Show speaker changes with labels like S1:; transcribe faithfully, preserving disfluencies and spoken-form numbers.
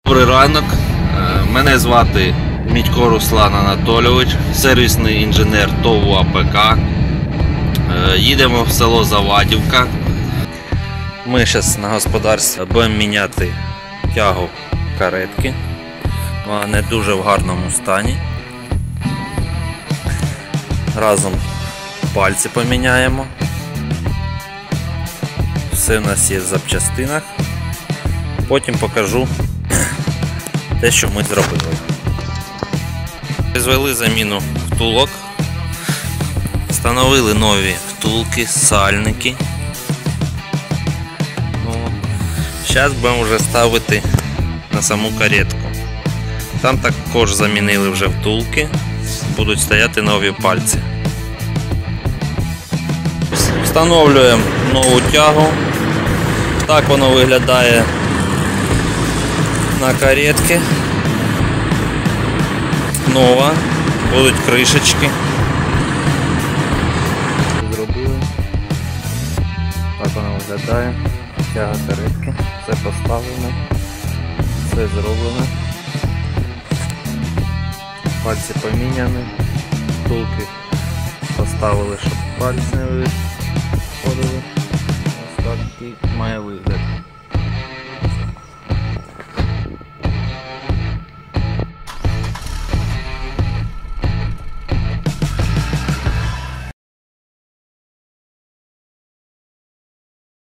S1: Добрий ранок, мене звати Мідько Руслан Анатолійович, сервісний інженер ТОВ АПК. Їдемо в село Завадівка. Ми зараз на господарстві будемо міняти тягу каретки. Вона не дуже в гарному стані. Разом пальці поміняємо. Все у нас є в запчастинах. Потім покажу те, що ми зробили. Звели заміну втулок, встановили нові втулки, сальники. Зараз будемо вже ставити на саму каретку. Там також замінили вже втулки, будуть стояти нові пальці. Встановлюємо нову тягу. Так воно виглядає на каретці. Нова, будуть кришечки. Зробили. Так воно виглядає. Тяга каретки. Все поставлено. Все зроблено. Пальці поміняні. Втулки поставили, щоб пальці не виходили. Ось так і має вигляд.